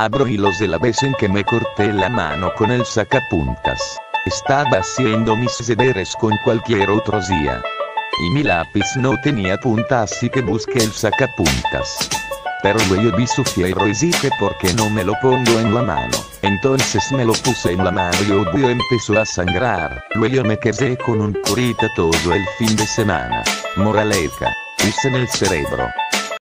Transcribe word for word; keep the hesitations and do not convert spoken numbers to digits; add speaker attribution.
Speaker 1: Abro hilos de la vez en que me corté la mano con el sacapuntas. Estaba haciendo mis deberes con cualquier otro día. Y mi lápiz no tenía punta, así que busqué el sacapuntas. Pero luego vi su fierro y dije, ¿por qué no me lo pongo en la mano? Entonces me lo puse en la mano y obvio empezó a sangrar. Luego me quedé con un curita todo el fin de semana. Moraleja, usen el cerebro.